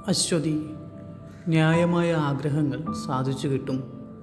അശ്വതി. ന്യായമായ ആഗ്രഹങ്ങൾ സാധിച്ചു കിട്ടും.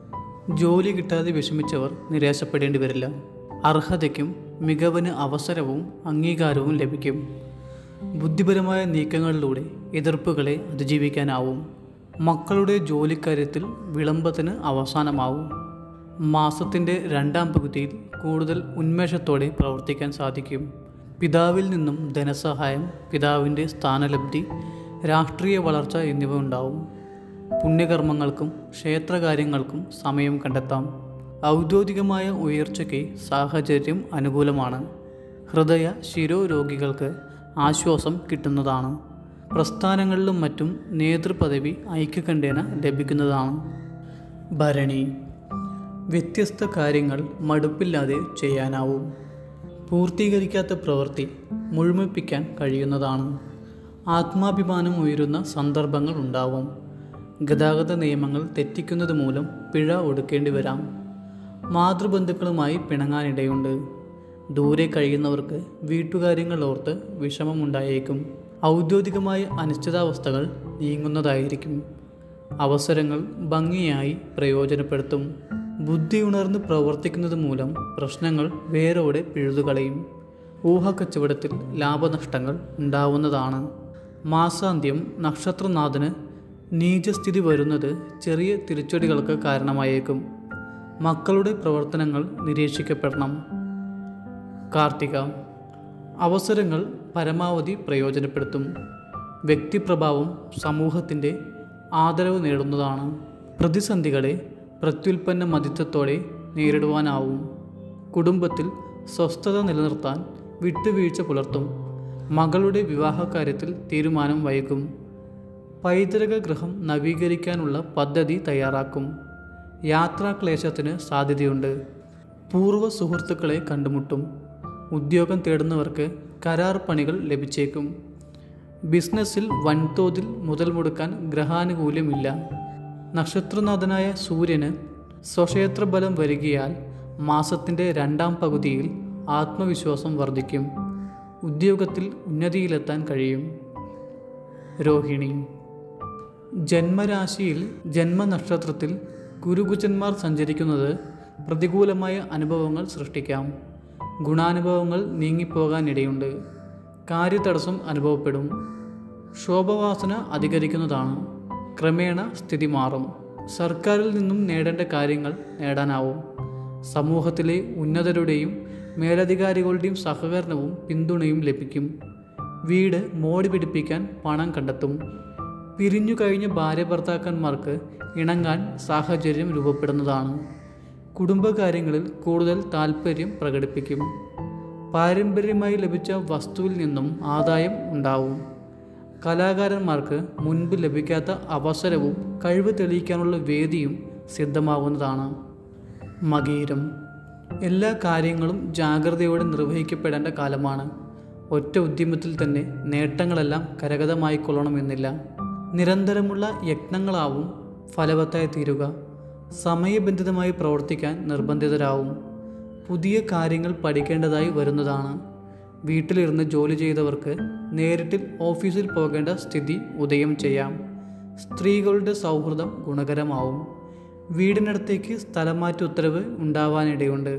ജോലി കിട്ടാതെ വിഷമിച്ചവർ നിരാശപ്പെടേണ്ടി വരില്ല. അർഹതയ്ക്കും മികവിന് അവസരവും അംഗീകാരവും ലഭിക്കും. ബുദ്ധിപരമായ നീക്കങ്ങളിലൂടെ എതിർപ്പുകളെ അതിജീവിക്കാനാവും. മക്കളുടെ ജോലിക്കാര്യത്തിൽ വിളംബത്തിന് അവസാനമാവും. മാസത്തിൻ്റെ രണ്ടാം പകുതിയിൽ കൂടുതൽ ഉന്മേഷത്തോടെ പ്രവർത്തിക്കാൻ സാധിക്കും. പിതാവിൽ നിന്നും ധനസഹായം, പിതാവിൻ്റെ സ്ഥാനലബ്ധി, രാഷ്ട്രീയ വളർച്ച എന്നിവ ഉണ്ടാവും. പുണ്യകർമ്മങ്ങൾക്കും ക്ഷേത്രകാര്യങ്ങൾക്കും സമയം കണ്ടെത്താം. ഔദ്യോഗികമായ ഉയർച്ചയ്ക്ക് സാഹചര്യം അനുകൂലമാണ്. ഹൃദയ ശിരോരോഗികൾക്ക് ആശ്വാസം കിട്ടുന്നതാണ്. പ്രസ്ഥാനങ്ങളിലും മറ്റും നേതൃപദവി ഐക്യകണ്ഠേന ലഭിക്കുന്നതാണ്. ഭരണി. വ്യത്യസ്ത കാര്യങ്ങൾ മടുപ്പില്ലാതെ ചെയ്യാനാവും. പൂർത്തീകരിക്കാത്ത പ്രവൃത്തി മുഴുമിപ്പിക്കാൻ കഴിയുന്നതാണ്. ആത്മാഭിമാനം ഉയരുന്ന സന്ദർഭങ്ങൾ ഉണ്ടാവും. ഗതാഗത നിയമങ്ങൾ തെറ്റിക്കുന്നത് മൂലം പിഴ ഒടുക്കേണ്ടി വരാം. മാതൃബന്ധുക്കളുമായി പിണങ്ങാനിടയുണ്ട്. ദൂരെ കഴിയുന്നവർക്ക് വീട്ടുകാര്യങ്ങൾ ഓർത്ത് വിഷമമുണ്ടായേക്കും. ഔദ്യോഗികമായ അനിശ്ചിതാവസ്ഥകൾ നീങ്ങുന്നതായിരിക്കും. അവസരങ്ങൾ ഭംഗിയായി പ്രയോജനപ്പെടുത്തും. ബുദ്ധി ഉണർന്ന് പ്രവർത്തിക്കുന്നത് മൂലം പ്രശ്നങ്ങൾ വേരോടെ പിഴുതുകളയും. ഊഹക്കച്ചവടത്തിൽ ലാഭനഷ്ടങ്ങൾ ഉണ്ടാവുന്നതാണ്. മാസാന്ത്യം നക്ഷത്രനാഥന് നീചസ്ഥിതി വരുന്നത് ചെറിയ തിരിച്ചടികൾക്ക് കാരണമായേക്കും. മക്കളുടെ പ്രവർത്തനങ്ങൾ നിരീക്ഷിക്കപ്പെടണം. കാർത്തിക. അവസരങ്ങൾ പരമാവധി പ്രയോജനപ്പെടുത്തും. വ്യക്തിപ്രഭാവം സമൂഹത്തിൻ്റെ ആദരവ് നേടുന്നതാണ്. പ്രതിസന്ധികളെ പ്രത്യുൽപ്പന്ന മതിത്വത്തോടെ നേരിടുവാനാവും. കുടുംബത്തിൽ സ്വസ്ഥത നിലനിർത്താൻ വിട്ടുവീഴ്ച പുലർത്തും. മകളുടെ വിവാഹകാര്യത്തിൽ തീരുമാനം വൈകും. പൈതൃക ഗൃഹം നവീകരിക്കാനുള്ള പദ്ധതി തയ്യാറാക്കും. യാത്രാക്ലേശത്തിന് സാധ്യതയുണ്ട്. പൂർവ്വ സുഹൃത്തുക്കളെ കണ്ടുമുട്ടും. ഉദ്യോഗം തേടുന്നവർക്ക് കരാർ പണികൾ ലഭിച്ചേക്കും. ബിസിനസ്സിൽ വൻതോതിൽ മുതൽ മുടക്കാൻ ഗ്രഹാനുകൂല്യമില്ല. നക്ഷത്രനാഥനായ സൂര്യന് സ്വക്ഷേത്രബലം വരികയാൽ മാസത്തിൻ്റെ രണ്ടാം പകുതിയിൽ ആത്മവിശ്വാസം വർദ്ധിക്കും. ഉദ്യോഗത്തിൽ ഉന്നതിയിലെത്താൻ കഴിയും. രോഹിണി. ജന്മരാശിയിൽ ജന്മനക്ഷത്രത്തിൽ ഗുരുകുജന്മാർ സഞ്ചരിക്കുന്നത് പ്രതികൂലമായ അനുഭവങ്ങൾ സൃഷ്ടിക്കാം. ഗുണാനുഭവങ്ങൾ നീങ്ങിപ്പോകാനിടയുണ്ട്. കാര്യതടസ്സം അനുഭവപ്പെടും. ശോഭവാസന അധികരിക്കുന്നതാണ്. ക്രമേണ സ്ഥിതി മാറും. സർക്കാരിൽ നിന്നും നേടേണ്ട കാര്യങ്ങൾ നേടാനാവും. സമൂഹത്തിലെ ഉന്നതരുടെയും മേലധികാരികളുടെയും സഹകരണവും പിന്തുണയും ലഭിക്കും. വീട് മോടി പിടിപ്പിക്കാൻ പണം കണ്ടെത്തും. പിരിഞ്ഞു കഴിഞ്ഞ ഭാര്യ ഭർത്താക്കന്മാർക്ക് ഇണങ്ങാൻ സാഹചര്യം രൂപപ്പെടുന്നതാണ്. കുടുംബകാര്യങ്ങളിൽ കൂടുതൽ താൽപ്പര്യം പ്രകടിപ്പിക്കും. പാരമ്പര്യമായി ലഭിച്ച വസ്തുവിൽ നിന്നും ആദായം ഉണ്ടാവും. കലാകാരന്മാർക്ക് മുൻപ് ലഭിക്കാത്ത അവസരവും കഴിവ് തെളിയിക്കാനുള്ള വേദിയും സിദ്ധമാവുന്നതാണ്. മകീരം. എല്ലാ കാര്യങ്ങളും ജാഗ്രതയോടെ നിർവഹിക്കപ്പെടേണ്ട കാലമാണ്. ഒറ്റ ഉദ്യമത്തിൽ തന്നെ നേട്ടങ്ങളെല്ലാം കരഗതമായിക്കൊള്ളണമെന്നില്ല. നിരന്തരമുള്ള യത്നങ്ങളാവും ഫലവത്തായി തീരുക. സമയബന്ധിതമായി പ്രവർത്തിക്കാൻ നിർബന്ധിതരാവും. പുതിയ കാര്യങ്ങൾ പഠിക്കേണ്ടതായി വരുന്നതാണ്. വീട്ടിലിരുന്ന് ജോലി ചെയ്തവർക്ക് നേരിട്ട് ഓഫീസിൽ പോകേണ്ട സ്ഥിതി ഉദയം ചെയ്യാം. സ്ത്രീകളുടെ സൗഹൃദം ഗുണകരമാവും. വീടിനടുത്തേക്ക് സ്ഥലമാറ്റ ഉത്തരവ് ഉണ്ടാവാനിടയുണ്ട്.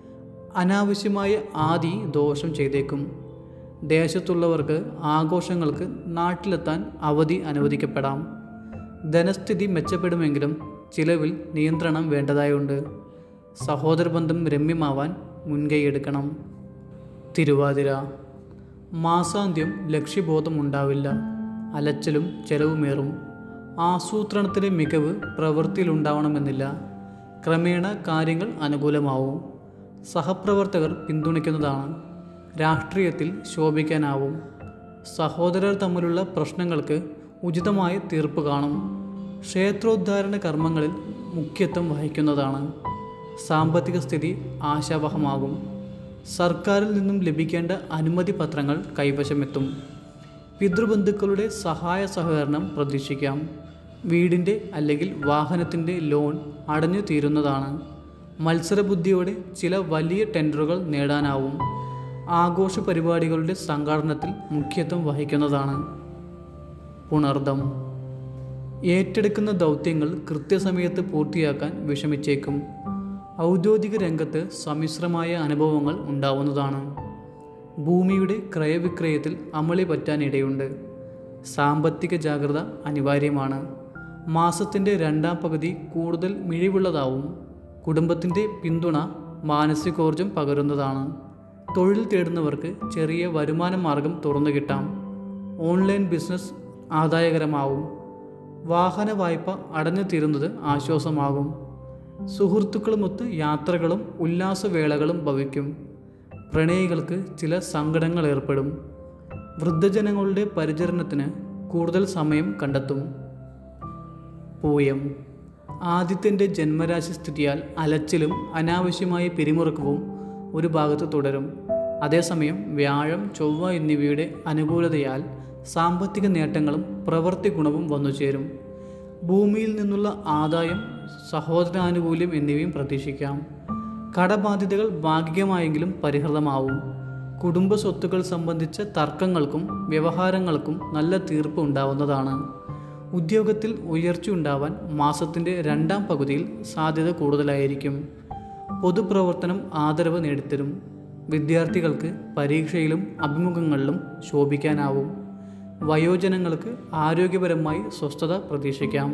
അനാവശ്യമായ ആദി ദോഷം ചെയ്തേക്കും. ദേശത്തുള്ളവർക്ക് ആഘോഷങ്ങൾക്ക് നാട്ടിലെത്താൻ അവധി അനുവദിക്കപ്പെടാം. ധനസ്ഥിതി മെച്ചപ്പെടുമെങ്കിലും ചിലവിൽ നിയന്ത്രണം വേണ്ടതായുണ്ട്. സഹോദരബന്ധം രമ്യമാവാൻ മുൻകൈയെടുക്കണം. തിരുവാതിര. മാസാന്ത്യം ലക്ഷ്യബോധം ഉണ്ടാവില്ല. അലച്ചിലും ചെലവുമേറും. ആസൂത്രണത്തിലെ മികവ് പ്രവൃത്തിയിലുണ്ടാവണമെന്നില്ല. ക്രമേണ കാര്യങ്ങൾ അനുകൂലമാവും. സഹപ്രവർത്തകർ പിന്തുണയ്ക്കുന്നതാണ്. രാഷ്ട്രീയത്തിൽ ശോഭിക്കാനാവും. സഹോദരർ തമ്മിലുള്ള പ്രശ്നങ്ങൾക്ക് ഉചിതമായ തീർപ്പ് കാണും. ക്ഷേത്രോദ്ധാരണ കർമ്മങ്ങളിൽ മുഖ്യത്വം വഹിക്കുന്നതാണ്. സാമ്പത്തിക സ്ഥിതി ആശാവഹമാകും. സർക്കാരിൽ നിന്നും ലഭിക്കേണ്ട അനുമതി പത്രങ്ങൾ കൈവശമെത്തും. പിതൃബന്ധുക്കളുടെ സഹായ സഹകരണം പ്രതീക്ഷിക്കാം. വീടിൻ്റെ അല്ലെങ്കിൽ വാഹനത്തിൻ്റെ ലോൺ അടഞ്ഞു തീരുന്നതാണ്. മത്സരബുദ്ധിയോടെ ചില വലിയ ടെൻഡറുകൾ നേടാനാവും. ആഘോഷ പരിപാടികളുടെ സംഘാടനത്തിൽ മുഖ്യത്വം വഹിക്കുന്നതാണ്. പുണർദം. ഏറ്റെടുക്കുന്ന ദൗത്യങ്ങൾ കൃത്യസമയത്ത് പൂർത്തിയാക്കാൻ വിഷമിച്ചേക്കും. ഔദ്യോഗിക രംഗത്ത് സമ്മിശ്രമായ അനുഭവങ്ങൾ ഉണ്ടാവുന്നതാണ്. ഭൂമിയുടെ ക്രയവിക്രയത്തിൽ അമളി പറ്റാനിടയുണ്ട്. സാമ്പത്തിക ജാഗ്രത അനിവാര്യമാണ്. മാസത്തിൻ്റെ രണ്ടാം പകുതി കൂടുതൽ മിഴിവുള്ളതാവും. കുടുംബത്തിൻ്റെ പിന്തുണ മാനസികോർജം പകരുന്നതാണ്. തൊഴിൽ തേടുന്നവർക്ക് ചെറിയ വരുമാന മാർഗം തുറന്നു കിട്ടാം. ഓൺലൈൻ ബിസിനസ് ആദായകരമാവും. വാഹന വായ്പ അടഞ്ഞു തീരുന്നത് ആശ്വാസമാകും. സുഹൃത്തുക്കളുമൊത്ത് യാത്രകളും ഉല്ലാസവേളകളും ഭവിക്കും. പ്രണയികൾക്ക് ചില സങ്കടങ്ങൾ ഏർപ്പെടും. വൃദ്ധജനങ്ങളുടെ പരിചരണത്തിന് കൂടുതൽ സമയം കണ്ടെത്തും. പൂയം. ആദിത്യൻ്റെ ജന്മരാശി സ്ഥിതിയാൽ അലച്ചിലും അനാവശ്യമായ പിരിമുറുക്കവും ഒരു ഭാഗത്ത് തുടരും. അതേസമയം വ്യാഴം, ചൊവ്വ എന്നിവയുടെ അനുകൂലതയാൽ സാമ്പത്തിക നേട്ടങ്ങളും പ്രവൃത്തി ഗുണവും വന്നുചേരും. ഭൂമിയിൽ നിന്നുള്ള ആദായം, സഹോദരാനുകൂല്യം എന്നിവയും പ്രതീക്ഷിക്കാം. കടബാധ്യതകൾ ഭാഗികമായെങ്കിലും പരിഹൃതമാവും. കുടുംബ സ്വത്തുക്കൾ സംബന്ധിച്ച തർക്കങ്ങൾക്കും വ്യവഹാരങ്ങൾക്കും നല്ല തീർപ്പ് ഉണ്ടാവുന്നതാണ്. ഉദ്യോഗത്തിൽ ഉയർച്ച ഉണ്ടാവാൻ മാസത്തിൻ്റെ രണ്ടാം പകുതിയിൽ സാധ്യത കൂടുതലായിരിക്കും. പൊതുപ്രവർത്തനം ആദരവ് നേടിത്തരും. വിദ്യാർത്ഥികൾക്ക് പരീക്ഷയിലും അഭിമുഖങ്ങളിലും ശോഭിക്കാനാവും. വയോജനങ്ങൾക്ക് ആരോഗ്യപരമായി സ്വസ്ഥത പ്രതീക്ഷിക്കാം.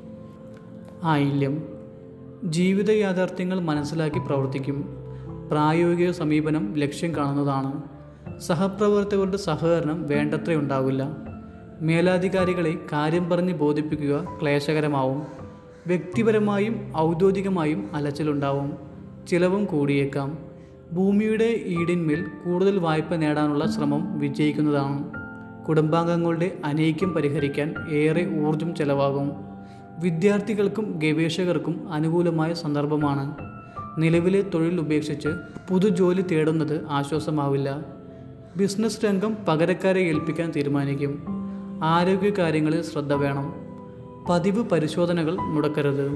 ആയില്യം. ജീവിത യാഥാർത്ഥ്യങ്ങൾ മനസ്സിലാക്കി പ്രവർത്തിക്കും. പ്രായോഗിക സമീപനം ലക്ഷ്യം കാണുന്നതാണ്. സഹപ്രവർത്തകരുടെ സഹകരണം വേണ്ടത്ര ഉണ്ടാവില്ല. മേലധികാരികളെ കാര്യം പറഞ്ഞ് ബോധിപ്പിക്കുക ക്ലേശകരമാവും. വ്യക്തിപരമായും ഔദ്യോഗികമായും അലച്ചിലുണ്ടാവും. ചിലവും കൂടിയേക്കാം. ഭൂമിയുടെ ഈടിന്മേൽ കൂടുതൽ വായ്പ നേടാനുള്ള ശ്രമം വിജയിക്കുന്നതാണ്. കുടുംബാംഗങ്ങളുടെ അനൈക്യം പരിഹരിക്കാൻ ഏറെ ഊർജം ചെലവാകും. വിദ്യാർത്ഥികൾക്കും ഗവേഷകർക്കും അനുകൂലമായ സന്ദർഭമാണ്. നിലവിലെ തൊഴിൽ ഉപേക്ഷിച്ച് പുതുജോലി തേടുന്നത് ആശ്വാസമാവില്ല. ബിസിനസ് രംഗം പകരക്കാരെ ഏൽപ്പിക്കാൻ തീരുമാനിക്കും. ആരോഗ്യകാര്യങ്ങളിൽ ശ്രദ്ധ വേണം. പതിവ് പരിശോധനകൾ മുടക്കരുത്.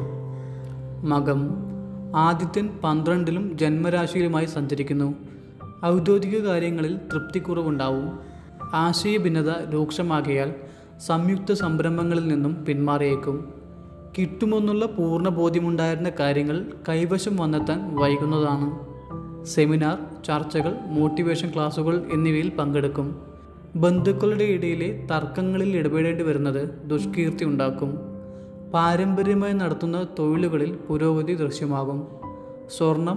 മകം. ആദിത്യൻ 12-ലും ജന്മരാശിയിലുമായി സഞ്ചരിക്കുന്നു. ഔദ്യോഗിക കാര്യങ്ങളിൽ തൃപ്തിക്കുറവുണ്ടാവും. ആശയഭിന്നത രൂക്ഷമാകിയാൽ സംയുക്ത സംരംഭങ്ങളിൽ നിന്നും പിന്മാറിയേക്കും. കിട്ടുമെന്നുള്ള പൂർണ്ണ ബോധ്യമുണ്ടായിരുന്ന കാര്യങ്ങൾ കൈവശം വന്നെത്താൻ വൈകുന്നതാണ്. സെമിനാർ, ചർച്ചകൾ, മോട്ടിവേഷൻ ക്ലാസുകൾ എന്നിവയിൽ പങ്കെടുക്കും. ബന്ധുക്കളുടെ ഇടയിലെ തർക്കങ്ങളിൽ ഇടപെടേണ്ടി വരുന്നത് ദുഷ്കീർത്തി ഉണ്ടാക്കും. പാരമ്പര്യമായി നടത്തുന്ന തൊഴിലുകളിൽ പുരോഗതി ദൃശ്യമാകും. സ്വർണം,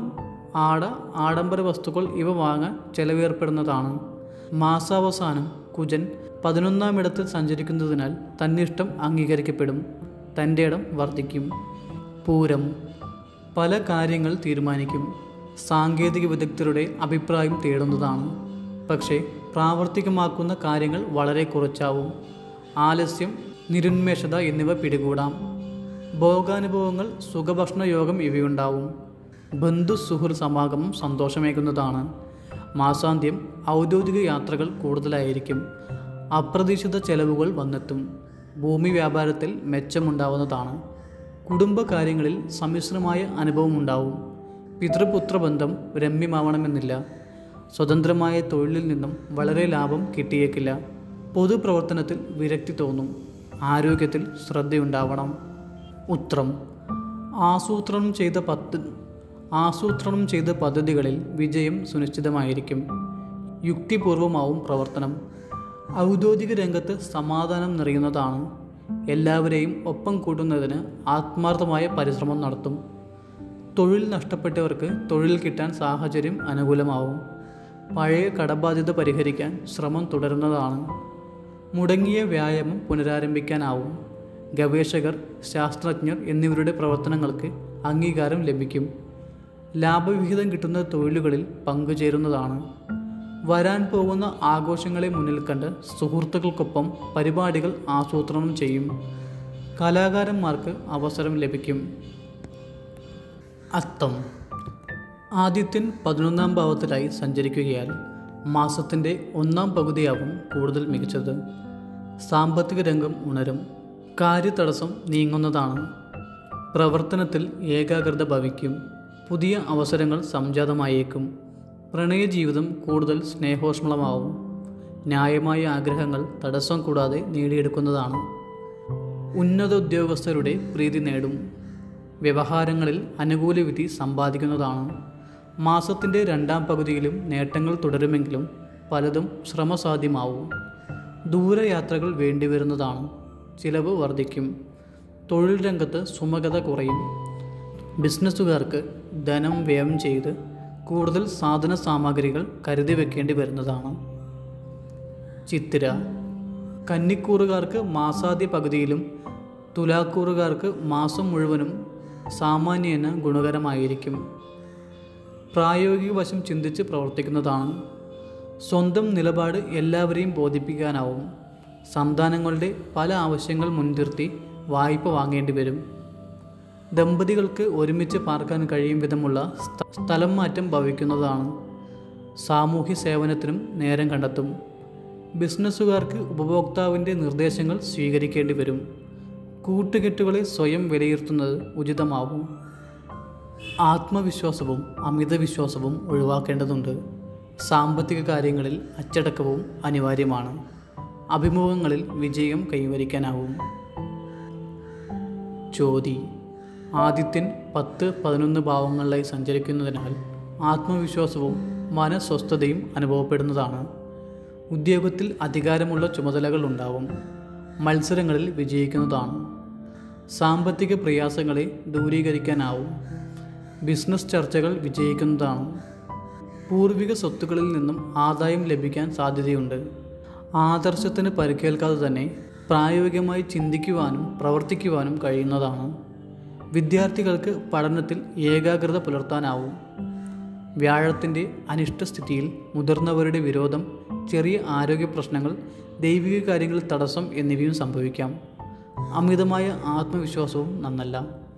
ആഡംബര വസ്തുക്കൾ ഇവ വാങ്ങാൻ ചെലവേർപ്പെടുന്നതാണ്. മാസാവസാനം കുജൻ 11-ാം ഇടത്തിൽ സഞ്ചരിക്കുന്നതിനാൽ തന്നിഷ്ടം അംഗീകരിക്കപ്പെടും. തൻ്റെ ഇടം വർദ്ധിക്കും. പൂരം. പല കാര്യങ്ങൾ തീരുമാനിക്കും. സാങ്കേതിക വിദഗ്ധരുടെ അഭിപ്രായം തേടുന്നതാണ്. പക്ഷേ പ്രാവർത്തികമാക്കുന്ന കാര്യങ്ങൾ വളരെ കുറച്ചാവും. ആലസ്യം, നിരുന്മേഷത എന്നിവ പിടികൂടാം. ഭോഗാനുഭവങ്ങൾ, സുഖഭക്ഷണ യോഗം ഇവയുണ്ടാവും. ബന്ധു സുഹൃത്ത് സമാഗമം സന്തോഷമേകുന്നതാണ്. മാസാന്ത്യം ഔദ്യോഗിക യാത്രകൾ കൂടുതലായിരിക്കും. അപ്രതീക്ഷിത ചെലവുകൾ വന്നെത്തും. ഭൂമി വ്യാപാരത്തിൽ മെച്ചമുണ്ടാവുന്നതാണ്. കുടുംബകാര്യങ്ങളിൽ സമ്മിശ്രമായ അനുഭവമുണ്ടാവും. പിതൃപുത്ര ബന്ധം രമ്യമാവണമെന്നില്ല. സ്വതന്ത്രമായ തൊഴിലിൽ നിന്നും വളരെ ലാഭം കിട്ടിയേക്കില്ല. പൊതുപ്രവർത്തനത്തിൽ വിരക്തി തോന്നും. ആരോഗ്യത്തിൽ ശ്രദ്ധയുണ്ടാവണം. ഉത്രം. ആസൂത്രണം ചെയ്ത പദ്ധതികളിൽ വിജയം സുനിശ്ചിതമായിരിക്കും. യുക്തിപൂർവമാവും പ്രവർത്തനം. ഔദ്യോഗിക രംഗത്ത് സമാധാനം നിറയുന്നതാണ്. എല്ലാവരെയും ഒപ്പം കൂട്ടുന്നതിന് ആത്മാർത്ഥമായ പരിശ്രമം നടത്തും. തൊഴിൽ നഷ്ടപ്പെട്ടവർക്ക് തൊഴിൽ കിട്ടാൻ സാഹചര്യം അനുകൂലമാവും. പഴയ കടബാധ്യത പരിഹരിക്കാൻ ശ്രമം തുടരുന്നതാണ്. മുടങ്ങിയ വ്യായാമം പുനരാരംഭിക്കാനാവും. ഗവേഷകർ, ശാസ്ത്രജ്ഞർ എന്നിവരുടെ പ്രവർത്തനങ്ങൾക്ക് അംഗീകാരം ലഭിക്കും. ലാഭവിഹിതം കിട്ടുന്ന തൊഴിലുകളിൽ പങ്കുചേരുന്നതാണ്. വരാൻ പോകുന്ന ആഘോഷങ്ങളെ മുന്നിൽ കണ്ട് സുഹൃത്തുക്കൾക്കൊപ്പം പരിപാടികൾ ആസൂത്രണം ചെയ്യും. കലാകാരന്മാർക്ക് അവസരം ലഭിക്കും. അത്തം. ആദിത്യൻ 11-ാം ഭാവത്തിലായി സഞ്ചരിക്കുകയാൽ മാസത്തിൻ്റെ 1-ാം പകുതിയാവും കൂടുതൽ മികച്ചത്. സാമ്പത്തിക രംഗം ഉണരും. കാര്യതടസ്സം നീങ്ങുന്നതാണ്. പ്രവർത്തനത്തിൽ ഏകാഗ്രത ഭവിക്കും. പുതിയ അവസരങ്ങൾ സംജാതമായേക്കും. പ്രണയജീവിതം കൂടുതൽ സ്നേഹോഷ്മളമാവും. ന്യായമായ ആഗ്രഹങ്ങൾ തടസ്സം കൂടാതെ നേടിയെടുക്കുന്നതാണ്. ഉന്നത ഉദ്യോഗസ്ഥരുടെ പ്രീതി നേടും. വ്യവഹാരങ്ങളിൽ അനുകൂല വിധി സമ്പാദിക്കുന്നതാണ്. മാസത്തിൻ്റെ രണ്ടാം പകുതിയിലും നേട്ടങ്ങൾ തുടരുമെങ്കിലും പലതും ശ്രമസാധ്യമാവും. ദൂരയാത്രകൾ വേണ്ടിവരുന്നതാണ്. ചിലവ് വർദ്ധിക്കും. തൊഴിൽ രംഗത്ത് സുമഗത കുറയും. ബിസിനസ്സുകാർക്ക് ധനം വ്യയം ചെയ്ത് കൂടുതൽ സാധന സാമഗ്രികൾ കരുതി വെക്കേണ്ടി വരുന്നതാണ്. ചിത്തിര. കന്നിക്കൂറുകാർക്ക് മാസാദ്യ പകുതിയിലും തുലാക്കൂറുകാർക്ക് മാസം മുഴുവനും സാമാന്യേന ഗുണകരമായിരിക്കും. പ്രായോഗിക വശം ചിന്തിച്ച് പ്രവർത്തിക്കുന്നതാണ്. സ്വന്തം നിലപാട് എല്ലാവരെയും ബോധിപ്പിക്കാനാവും. സന്താനങ്ങളുടെ പല ആവശ്യങ്ങൾ മുൻനിർത്തി വായ്പ വാങ്ങേണ്ടി വരും. ദമ്പതികൾക്ക് ഒരുമിച്ച് പാർക്കാൻ കഴിയും വിധമുള്ള സ്ഥലം മാറ്റം ഭവിക്കുന്നതാണ്. സാമൂഹ്യ സേവനത്തിനും നേരം കണ്ടെത്തും. ബിസിനസ്സുകാർക്ക് ഉപഭോക്താവിൻ്റെ നിർദ്ദേശങ്ങൾ സ്വീകരിക്കേണ്ടി വരും. കൂട്ടുകെട്ടുകളെ സ്വയം വിലയിരുത്തുന്നത് ഉചിതമാവും. ആത്മവിശ്വാസവും അമിതവിശ്വാസവും ഒഴിവാക്കേണ്ടതുണ്ട്. സാമ്പത്തിക കാര്യങ്ങളിൽ അച്ചടക്കവും അനിവാര്യമാണ്. അഭിമുഖങ്ങളിൽ വിജയം കൈവരിക്കാനാവും. ചോതി. ആദിത്യൻ 10-11 ഭാവങ്ങളിലായി സഞ്ചരിക്കുന്നതിനാൽ ആത്മവിശ്വാസവും മനസ്വസ്ഥതയും അനുഭവപ്പെടുന്നതാണ്. ഉദ്യോഗത്തിൽ അധികാരമുള്ള ചുമതലകൾ ഉണ്ടാവും. മത്സരങ്ങളിൽ വിജയിക്കുന്നതാണ്. സാമ്പത്തിക പ്രയാസങ്ങളെ ദൂരീകരിക്കാനാവും. ബിസിനസ് ചർച്ചകൾ വിജയിക്കുന്നതാണ്. പൂർവിക സ്വത്തുക്കളിൽ നിന്നും ആദായം ലഭിക്കാൻ സാധ്യതയുണ്ട്. ആദർശത്തിന് പരിക്കേൽക്കാതെ തന്നെ പ്രായോഗികമായി ചിന്തിക്കുവാനും പ്രവർത്തിക്കുവാനും കഴിയുന്നതാണ്. വിദ്യാർത്ഥികൾക്ക് പഠനത്തിൽ ഏകാഗ്രത പുലർത്താനാവും. വ്യാഴത്തിൻ്റെ അനിഷ്ടസ്ഥിതിയിൽ മുതിർന്നവരുടെ വിരോധം, ചെറിയ ആരോഗ്യ പ്രശ്നങ്ങൾ, ദൈവിക കാര്യങ്ങളിൽ തടസ്സം എന്നിവയും സംഭവിക്കാം. അമിതമായ ആത്മവിശ്വാസവും നന്നല്ല.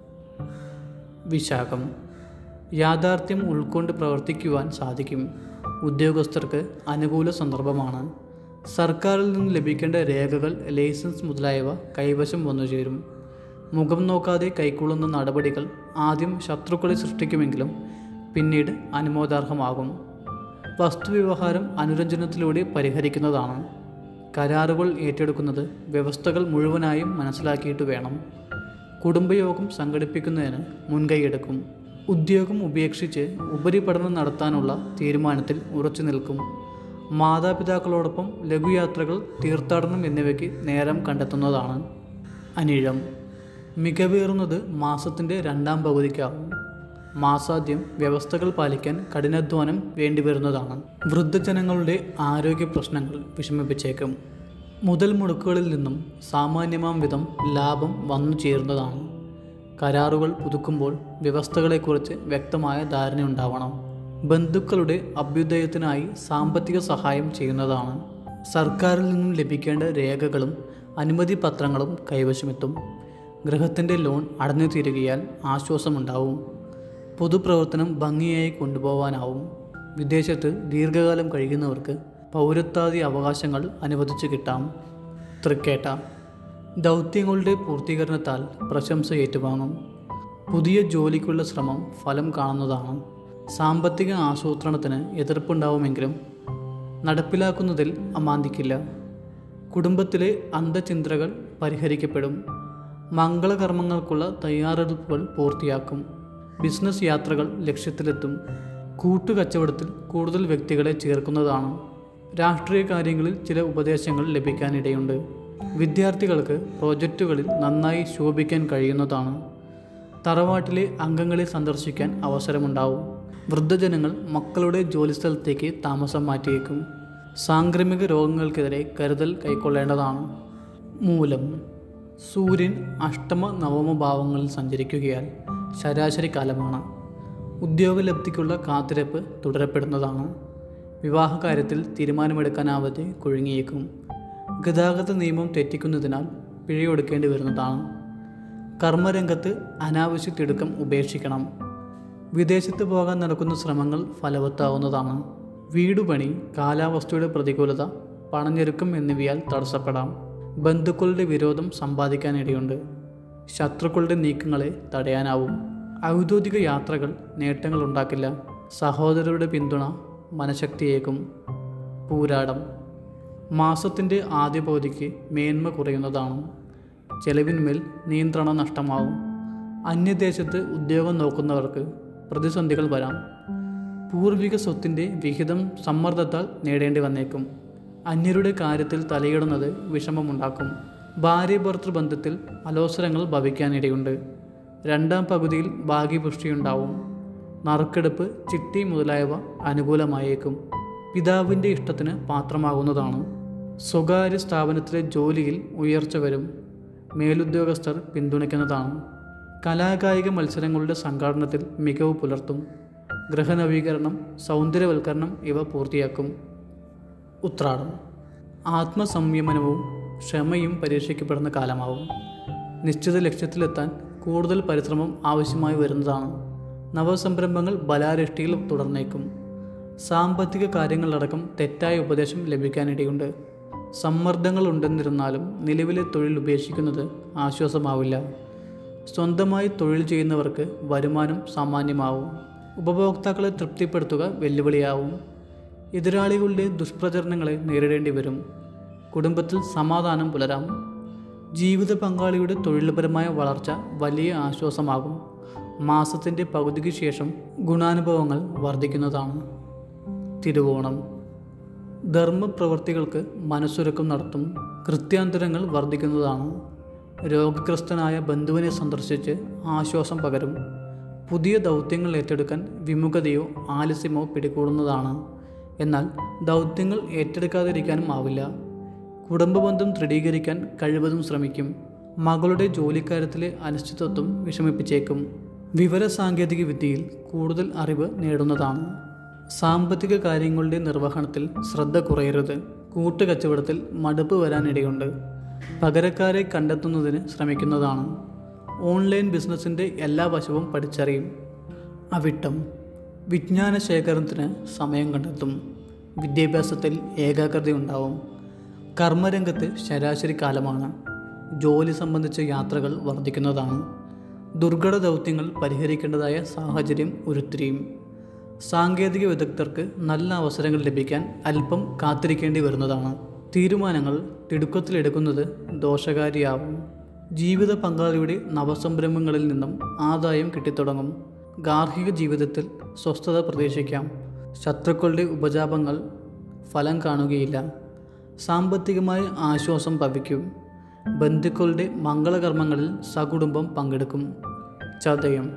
വിശാഖം. യാഥാർത്ഥ്യം ഉൾക്കൊണ്ട് പ്രവർത്തിക്കുവാൻ സാധിക്കും. ഉദ്യോഗസ്ഥർക്ക് അനുകൂല സന്ദർഭമാണ്. സർക്കാരിൽ നിന്ന് ലഭിക്കേണ്ട രേഖകൾ, ലൈസൻസ് മുതലായവ കൈവശം വന്നുചേരും. മുഖം നോക്കാതെ കൈക്കൊള്ളുന്ന നടപടികൾ ആദ്യം ശത്രുക്കളെ സൃഷ്ടിക്കുമെങ്കിലും പിന്നീട് അനുമോദാർഹമാകും. വസ്തുവ്യവഹാരം അനുരഞ്ജനത്തിലൂടെ പരിഹരിക്കുന്നതാണ്. കരാറുകൾ ഏറ്റെടുക്കുന്നത് വ്യവസ്ഥകൾ മുഴുവനായും മനസ്സിലാക്കിയിട്ട് വേണം. കുടുംബയോഗം സംഘടിപ്പിക്കുന്നതിന് മുൻകൈയെടുക്കും. ഉദ്യോഗം ഉപേക്ഷിച്ച് ഉപരിപഠനം നടത്താനുള്ള തീരുമാനത്തിൽ ഉറച്ചു നിൽക്കും. മാതാപിതാക്കളോടൊപ്പം ലഘുയാത്രകൾ, തീർത്ഥാടനം എന്നിവയ്ക്ക് നേരം കണ്ടെത്തുന്നതാണ്. അനിഴം. മികവേറുന്നത് മാസത്തിൻ്റെ രണ്ടാം പകുതിക്കാവും. മാസാദ്യം വ്യവസ്ഥകൾ പാലിക്കാൻ കഠിനാധ്വാനം വേണ്ടിവരുന്നതാണ്. വൃദ്ധജനങ്ങളുടെ ആരോഗ്യ പ്രശ്നങ്ങൾ വിഷമിപ്പിച്ചേക്കും. മുതൽ മുടക്കുകളിൽ നിന്നും സാമാന്യമാം വിധം ലാഭം വന്നു ചേരുന്നതാണ്. കരാറുകൾ പുതുക്കുമ്പോൾ വ്യവസ്ഥകളെക്കുറിച്ച് വ്യക്തമായ ധാരണയുണ്ടാവണം. ബന്ധുക്കളുടെ അഭ്യുദയത്തിനായി സാമ്പത്തിക സഹായം ചെയ്യുന്നതാണ്. സർക്കാരിൽ നിന്നും ലഭിക്കേണ്ട രേഖകളും അനുമതി പത്രങ്ങളും കൈവശമെത്തും. ഗൃഹത്തിൻ്റെ ലോൺ അടഞ്ഞു തീരുകയാൽ ആശ്വാസമുണ്ടാവും. പൊതുപ്രവർത്തനം ഭംഗിയായി കൊണ്ടുപോകാനാവും. വിദേശത്ത് ദീർഘകാലം കഴിയുന്നവർക്ക് പൗരത്വാദി അവകാശങ്ങൾ അനുവദിച്ചു കിട്ടാം. തൃക്കേട്ട. ദൗത്യങ്ങളുടെ പൂർത്തീകരണത്താൽ പ്രശംസ ഏറ്റുവാങ്ങും. പുതിയ ജോലിക്കുള്ള ശ്രമം ഫലം കാണുന്നതാണ്. സാമ്പത്തിക ആസൂത്രണത്തിന് എതിർപ്പുണ്ടാവുമെങ്കിലും നടപ്പിലാക്കുന്നതിൽ അമാന്തിക്കില്ല. കുടുംബത്തിലെ അന്തഃചിന്തകൾ പരിഹരിക്കപ്പെടും. മംഗളകർമ്മങ്ങൾക്കുള്ള തയ്യാറെടുപ്പുകൾ പൂർത്തിയാക്കും. ബിസിനസ് യാത്രകൾ ലക്ഷ്യത്തിലെത്തും. കൂട്ടുകച്ചവടത്തിൽ കൂടുതൽ വ്യക്തികളെ ചേർക്കുന്നതാണ്. രാഷ്ട്രീയ കാര്യങ്ങളിൽ ചില ഉപദേശങ്ങൾ ലഭിക്കാനിടയുണ്ട്. വിദ്യാർത്ഥികൾക്ക് പ്രോജക്റ്റുകളിൽ നന്നായി ശോഭിക്കാൻ കഴിയുന്നതാണ്. തറവാട്ടിലെ അംഗങ്ങളെ സന്ദർശിക്കാൻ അവസരമുണ്ടാവും. വൃദ്ധജനങ്ങൾ മക്കളുടെ ജോലിസ്ഥലത്തേക്ക് താമസം മാറ്റിയേക്കും. സാംക്രമിക രോഗങ്ങൾക്കെതിരെ കരുതൽ കൈക്കൊള്ളേണ്ടതാണ്. മൂലം. സൂര്യൻ അഷ്ടമ നവമ ഭാവങ്ങളിൽ സഞ്ചരിക്കുകയാൽ ശരാശരി കാലമാണ്. ഉദ്യോഗലബ്ധിക്കുള്ള കാത്തിരിപ്പ് തുടരപ്പെടുന്നതാണ്. വിവാഹകാര്യത്തിൽ തീരുമാനമെടുക്കാനാവാതെ കുഴുങ്ങിയേക്കും. ഗതാഗത നിയമം തെറ്റിക്കുന്നതിനാൽ പിഴയൊടുക്കേണ്ടി വരുന്നതാണ്. കർമ്മരംഗത്ത് അനാവശ്യ തിടുക്കം ഉപേക്ഷിക്കണം. വിദേശത്ത് പോകാൻ നടക്കുന്ന ശ്രമങ്ങൾ ഫലവത്താവുന്നതാണ്. വീടുപണി, കാലാവസ്ഥയുടെ പ്രതികൂലത, പണഞ്ഞെരുക്കം എന്നിവയാൽ തടസ്സപ്പെടാം. ബന്ധുക്കളുടെ വിരോധം സമ്പാദിക്കാനിടയുണ്ട്. ശത്രുക്കളുടെ നീക്കങ്ങളെ തടയാനാവും. ഔദ്യോഗിക യാത്രകൾ നേട്ടങ്ങൾ ഉണ്ടാക്കില്ല. സഹോദരരുടെ പിന്തുണ മനഃശക്തിയേക്കും. പൂരാടം. മാസത്തിൻ്റെ ആദ്യ പകുതിക്ക് മേന്മ കുറയുന്നതാണ്. ചെലവിന്മേൽ നിയന്ത്രണം നഷ്ടമാവും. അന്യദേശത്ത് ഉദ്യോഗം നോക്കുന്നവർക്ക് പ്രതിസന്ധികൾ വരാം. പൂർവിക സ്വത്തിൻ്റെ വിഹിതം സമ്മർദ്ദത്താൽ നേടേണ്ടി വന്നേക്കും. അന്യരുടെ കാര്യത്തിൽ തലയിടുന്നത് വിഷമമുണ്ടാക്കും. ഭാര്യ-ഭർത്തൃ ബന്ധത്തിൽ അലോസരങ്ങൾ ഭവിക്കാനിടയുണ്ട്. രണ്ടാം പകുതിയിൽ ഭാഗ്യപുഷ്ടിയുണ്ടാവും. നറുക്കെടുപ്പ്, ചിട്ടി മുതലായവ അനുകൂലമായേക്കും. പിതാവിൻ്റെ ഇഷ്ടത്തിന് പാത്രമാകുന്നതാണ്. സ്വകാര്യ സ്ഥാപനത്തിലെ ജോലിയിൽ ഉയർച്ച വരും. മേലുദ്യോഗസ്ഥർ പിന്തുണയ്ക്കുന്നതാണ്. കലാകായിക മത്സരങ്ങളുടെ സംഘാടനത്തിൽ മികവ് പുലർത്തും. ഗൃഹനവീകരണം, സൗന്ദര്യവൽക്കരണം ഇവ പൂർത്തിയാക്കും. ഉത്രാടം. ആത്മസംയമനവും ക്ഷമയും പരീക്ഷിക്കപ്പെടുന്ന കാലമാവും. നിശ്ചിത ലക്ഷ്യത്തിലെത്താൻ കൂടുതൽ പരിശ്രമം ആവശ്യമായി വരുന്നതാണ്. നവസംരംഭങ്ങൾ ബലാരിഷ്ടിയിൽ തുടർന്നേക്കും. സാമ്പത്തിക കാര്യങ്ങളടക്കം തെറ്റായ ഉപദേശം ലഭിക്കാനിടയുണ്ട്. സമ്മർദ്ദങ്ങൾ ഉണ്ടെന്നിരുന്നാലും നിലവിലെ തൊഴിൽ ഉപേക്ഷിക്കുന്നത് ആശ്വാസമാവില്ല. സ്വന്തമായി തൊഴിൽ ചെയ്യുന്നവർക്ക് വരുമാനം സാമാന്യമാവും. ഉപഭോക്താക്കളെ തൃപ്തിപ്പെടുത്തുക വെല്ലുവിളിയാവും. എതിരാളികളുടെ ദുഷ്പ്രചരണങ്ങളെ നേരിടേണ്ടി വരും. കുടുംബത്തിൽ സമാധാനം പുലരാം. ജീവിത പങ്കാളിയുടെ തൊഴിൽപരമായ വളർച്ച വലിയ ആശ്വാസമാകും. മാസത്തിൻ്റെ പകുതിക്ക് ശേഷം ഗുണാനുഭവങ്ങൾ വർദ്ധിക്കുന്നതാണ്. തിരുവോണം. ധർമ്മപ്രവർത്തികൾക്ക് മനസ്സുരുക്കം നടത്തും. കൃത്യാന്തരങ്ങൾ വർദ്ധിക്കുന്നതാണ്. രോഗഗ്രസ്തനായ ബന്ധുവിനെ സന്ദർശിച്ച് ആശ്വാസം പകരും. പുതിയ ദൗത്യങ്ങൾ ഏറ്റെടുക്കാൻ വിമുഖതയോ ആലസ്യമോ പിടികൂടുന്നതാണ്. എന്നാൽ ദൗത്യങ്ങൾ ഏറ്റെടുക്കാതിരിക്കാനും ആവില്ല. കുടുംബബന്ധം ദൃഢീകരിക്കാൻ കഴിവതും ശ്രമിക്കും. മകളുടെ ജോലിക്കാര്യത്തിലെ അനിശ്ചിതത്വം വിഷമിപ്പിച്ചേക്കും. വിവരസാങ്കേതിക വിദ്യയിൽ കൂടുതൽ അറിവ് നേടുന്നതാണ്. സാമ്പത്തിക കാര്യങ്ങളുടെ നിർവഹണത്തിൽ ശ്രദ്ധ കുറയരുത്. കൂട്ടുകച്ചവടത്തിൽ മടുപ്പ് വരാനിടയുണ്ട്. പകരക്കാരെ കണ്ടെത്തുന്നതിന് ശ്രമിക്കുന്നതാണ്. ഓൺലൈൻ ബിസിനസ്സിൻ്റെ എല്ലാ വശവും പഠിച്ചറിയും. അവിട്ടം. വിജ്ഞാന ശേഖരണത്തിന് സമയം കണ്ടെത്തും. വിദ്യാഭ്യാസത്തിൽ ഏകാഗ്രത ഉണ്ടാവും. കർമ്മരംഗത്ത് ശരാശരി കാലമാണ്. ജോലി സംബന്ധിച്ച യാത്രകൾ വർദ്ധിക്കുന്നതാണ്. ദുർഘട ദൗത്യങ്ങൾ പരിഹരിക്കേണ്ടതായ സാഹചര്യം ഉരുത്തിരിയും. സാങ്കേതിക വിദഗ്ധർക്ക് നല്ല അവസരങ്ങൾ ലഭിക്കാൻ അല്പം കാത്തിരിക്കേണ്ടി വരുന്നതാണ്. തീരുമാനങ്ങൾ തിടുക്കത്തിലെടുക്കുന്നത് ദോഷകാരിയാവും. ജീവിത പങ്കാളിയുടെ നവസംരംഭങ്ങളിൽ നിന്നും ആദായം കിട്ടിത്തുടങ്ങും. ഗാർഹിക ജീവിതത്തിൽ സ്വസ്ഥത പ്രതീക്ഷിക്കാം. ശത്രുക്കളുടെ ഉപജാപങ്ങൾ ഫലം കാണുകയില്ല. സാമ്പത്തികമായ ആശ്വാസം ഭവിക്കും. ബന്ധുക്കളുടെ മംഗളകർമ്മങ്ങളിൽ സകുടുംബം പങ്കെടുക്കും. ചതയം.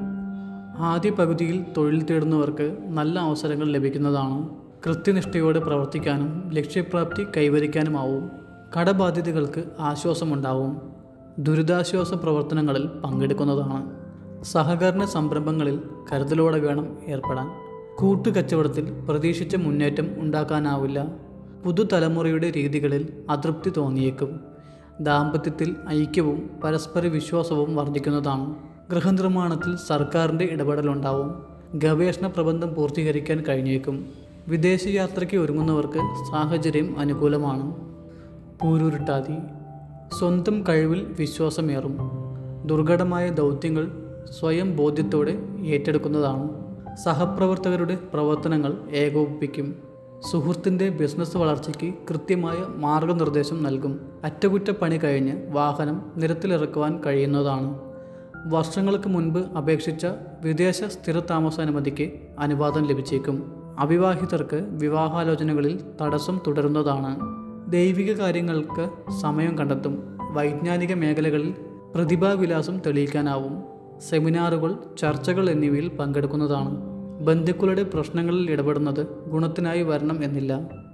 ആദ്യ പകുതിയിൽ തൊഴിൽ തേടുന്നവർക്ക് നല്ല അവസരങ്ങൾ ലഭിക്കുന്നതാണ്. കൃത്യനിഷ്ഠയോടെ പ്രവർത്തിക്കാനും ലക്ഷ്യപ്രാപ്തി കൈവരിക്കാനുമാവും. കടബാധ്യതകൾക്ക് ആശ്വാസമുണ്ടാവും. ദുരിതാശ്വാസ പ്രവർത്തനങ്ങളിൽ പങ്കെടുക്കുന്നതാണ്. സഹകരണ സംരംഭങ്ങളിൽ കരുതലോടെ വേണം ഏർപ്പെടാൻ. കൂട്ടുകച്ചവടത്തിൽ പ്രതീക്ഷിച്ച മുന്നേറ്റം ഉണ്ടാക്കാനാവില്ല. പുതുതലമുറയുടെ രീതികളിൽ അതൃപ്തി തോന്നിയേക്കും. ദാമ്പത്യത്തിൽ ഐക്യവും പരസ്പര വിശ്വാസവും വർദ്ധിക്കുന്നതാണ്. ഗൃഹനിർമ്മാണത്തിൽ സർക്കാരിൻ്റെ ഇടപെടലുണ്ടാവും. ഗവേഷണ പ്രബന്ധം പൂർത്തീകരിക്കാൻ കഴിഞ്ഞേക്കും. വിദേശയാത്രയ്ക്ക് ഒരുങ്ങുന്നവർക്ക് സാഹചര്യം അനുകൂലമാണ്. പൂരുരുട്ടാതി. സ്വന്തം കഴിവിൽ വിശ്വാസമേറും. ദുർഘടമായ ദൗത്യങ്ങൾ സ്വയം ബോധ്യത്തോടെ ഏറ്റെടുക്കുന്നതാണ്. സഹപ്രവർത്തകരുടെ പ്രവർത്തനങ്ങൾ ഏകോപിപ്പിക്കും. സുഹൃത്തിൻ്റെ ബിസിനസ് വളർച്ചയ്ക്ക് കൃത്യമായ മാർഗനിർദ്ദേശം നൽകും. അറ്റകുറ്റപ്പണി കഴിഞ്ഞ് വാഹനം നിരത്തിലിറക്കുവാൻ കഴിയുന്നതാണ്. വർഷങ്ങൾക്ക് മുൻപ് അപേക്ഷിച്ച വിദേശ സ്ഥിരതാമസാനുമതിക്ക് അനുവാദം ലഭിച്ചേക്കും. അവിവാഹിതർക്ക് വിവാഹാലോചനകളിൽ തടസ്സം തുടരുന്നതാണ്. ദൈവിക കാര്യങ്ങൾക്ക് സമയം കണ്ടെത്തും. വൈജ്ഞാനിക മേഖലകളിൽ പ്രതിഭാവിലാസം തെളിയിക്കാനാവും. സെമിനാറുകൾ, ചർച്ചകൾ എന്നിവയിൽ പങ്കെടുക്കുന്നതാണ്. ബന്ധുക്കളുടെ പ്രശ്നങ്ങളിൽ ഇടപെടുന്നത് ഗുണത്തിനായി വരണം എന്നില്ല.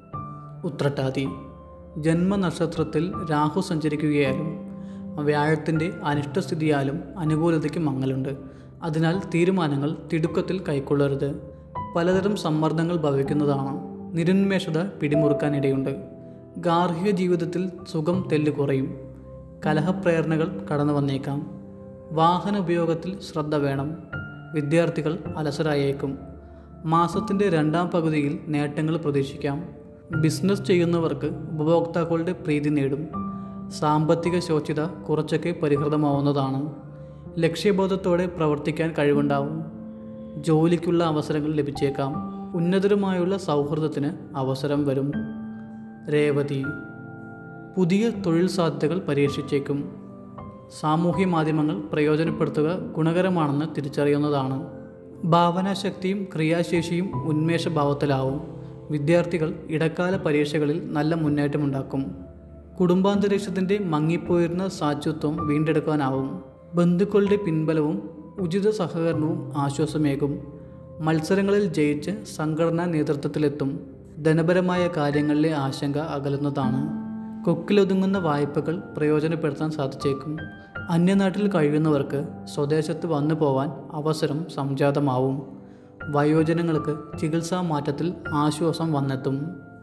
ഉത്രട്ടാതി. ജന്മനക്ഷത്രത്തിൽ രാഹു സഞ്ചരിക്കുകയാലും വ്യാഴത്തിൻ്റെ അനിഷ്ടസ്ഥിതിയാലും അനുകൂലതയ്ക്ക് മങ്ങലുണ്ട്. അതിനാൽ തീരുമാനങ്ങൾ തിടുക്കത്തിൽ കൈക്കൊള്ളരുത്. പലതരം സമ്മർദ്ദങ്ങൾ ഭവിക്കുന്നതാണ്. നിരുന്മേഷത പിടിമുറുക്കാനിടയുണ്ട്. ഗാർഹിക ജീവിതത്തിൽ സുഖം തെല്ല് കുറയും. കലഹപ്രേരണകൾ കടന്നു വന്നേക്കാം. വാഹന ഉപയോഗത്തിൽ ശ്രദ്ധ വേണം. വിദ്യാർത്ഥികൾ അലസരായേക്കും. മാസത്തിൻ്റെ രണ്ടാം പകുതിയിൽ നേട്ടങ്ങൾ പ്രതീക്ഷിക്കാം. ബിസിനസ് ചെയ്യുന്നവർക്ക് ഉപഭോക്താക്കളുടെ പ്രീതി നേടും. സാമ്പത്തിക ശോച്യത കുറച്ചൊക്കെ പരിഹൃതമാവുന്നതാണ്. ലക്ഷ്യബോധത്തോടെ പ്രവർത്തിക്കാൻ കഴിവുണ്ടാവും. ജോലിക്കുള്ള അവസരങ്ങൾ ലഭിച്ചേക്കാം. ഉന്നതരുമായുള്ള സൗഹൃദത്തിന് അവസരം വരും. രേവതി. പുതിയ തൊഴിൽ സാധ്യതകൾ പരീക്ഷിച്ചേക്കും. സാമൂഹ്യ മാധ്യമങ്ങൾ പ്രയോജനപ്പെടുത്തുക ഗുണകരമാണെന്ന് തിരിച്ചറിയുന്നതാണ്. ഭാവനാശക്തിയും ക്രിയാശേഷിയും ഉന്മേഷഭാവത്തിലാവും. വിദ്യാർത്ഥികൾ ഇടക്കാല പരീക്ഷകളിൽ നല്ല മുന്നേറ്റമുണ്ടാക്കും. കുടുംബാന്തരീക്ഷത്തിൻ്റെ മങ്ങിപ്പോയിരുന്ന സാച്ചുത്വം വീണ്ടെടുക്കാനാവും. ബന്ധുക്കളുടെ പിൻബലവും ഉചിത സഹകരണവും ആശ്വാസമേകും. മത്സരങ്ങളിൽ ജയിച്ച് സംഘടനാ നേതൃത്വത്തിലെത്തും. ധനപരമായ കാര്യങ്ങളിലെ ആശങ്ക അകലുന്നതാണ്. കൊക്കിലൊതുങ്ങുന്ന വായ്പകൾ പ്രയോജനപ്പെടുത്താൻ സാധിച്ചേക്കും. അന്യനാട്ടിൽ കഴിയുന്നവർക്ക് സ്വദേശത്ത് വന്നു പോവാൻ അവസരം സംജാതമാവും. വയോജനങ്ങൾക്ക് ചികിത്സാ മാറ്റത്തിൽ ആശ്വാസം വന്നെത്തും.